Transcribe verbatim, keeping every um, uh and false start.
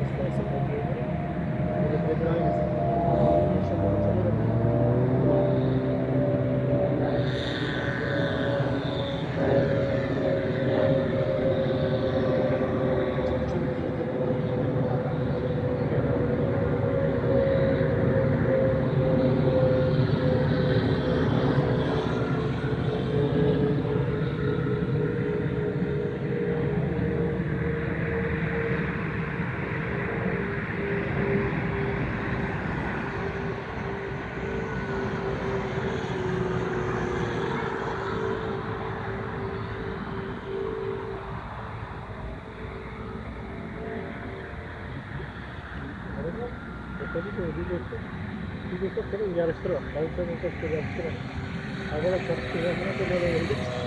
İstersen bakıyorum. Burada birebir aynısı. Yaşam ortamı da çok iyiydi. Arada otobüs ödeyeceksin. Bir de çok yarıştırma. Ben sana çok yarıştırma. Arkadaşlar, sıra sıra böyle geldik.